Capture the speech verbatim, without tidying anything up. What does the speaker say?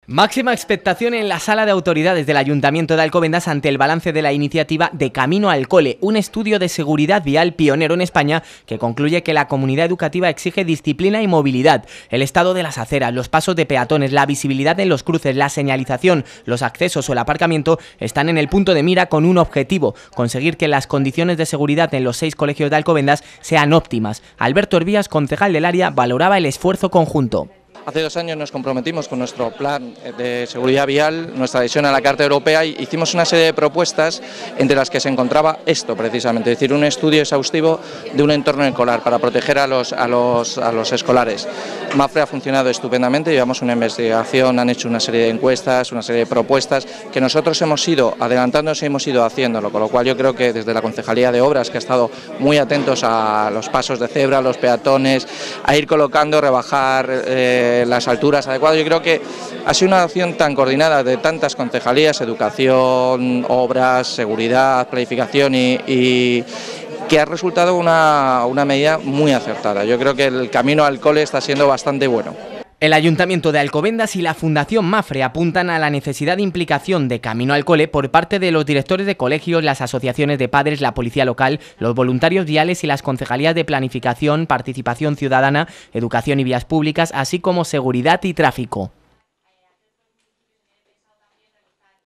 Máxima expectación en la sala de autoridades del Ayuntamiento de Alcobendas ante el balance de la iniciativa de Camino al Cole, un estudio de seguridad vial pionero en España que concluye que la comunidad educativa exige disciplina y movilidad, el estado de las aceras, los pasos de peatones, la visibilidad en los cruces, la señalización, los accesos o el aparcamiento están en el punto de mira con un objetivo: conseguir que las condiciones de seguridad en los seis colegios de Alcobendas sean óptimas. Alberto Hervías, concejal del área, valoraba el esfuerzo conjunto. Hace dos años nos comprometimos con nuestro plan de seguridad vial, nuestra adhesión a la Carta Europea, y hicimos una serie de propuestas entre las que se encontraba esto precisamente, es decir, un estudio exhaustivo de un entorno escolar para proteger a los, a los, a los escolares. MAFRE ha funcionado estupendamente, llevamos una investigación, han hecho una serie de encuestas, una serie de propuestas que nosotros hemos ido adelantándonos y hemos ido haciéndolo, con lo cual yo creo que desde la Concejalía de Obras, que ha estado muy atentos a los pasos de cebra, a los peatones, a ir colocando, rebajar eh, las alturas adecuadas. Yo creo que ha sido una acción tan coordinada de tantas concejalías, educación, obras, seguridad, planificación y, y que ha resultado una, una medida muy acertada. Yo creo que el camino al cole está siendo bastante bueno. El Ayuntamiento de Alcobendas y la Fundación MAFRE apuntan a la necesidad de implicación de Camino al Cole por parte de los directores de colegios, las asociaciones de padres, la policía local, los voluntarios viales y las concejalías de planificación, participación ciudadana, educación y vías públicas, así como seguridad y tráfico.